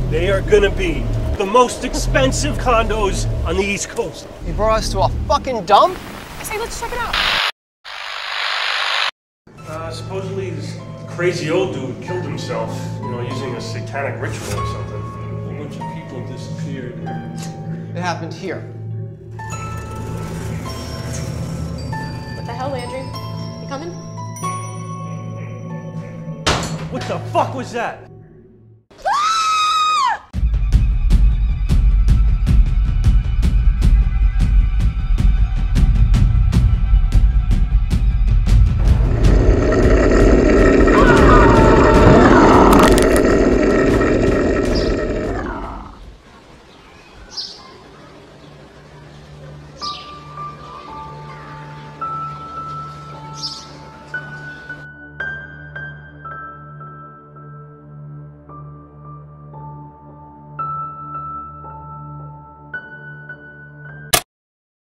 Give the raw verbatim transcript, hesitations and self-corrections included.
They are gonna be the most expensive condos on the East Coast. You brought us to a fucking dump? I say let's check it out. Uh, supposedly this crazy old dude killed himself, you know, using a satanic ritual or something. A bunch of people disappeared. It happened here. What the hell, Landry? You coming? What the fuck was that?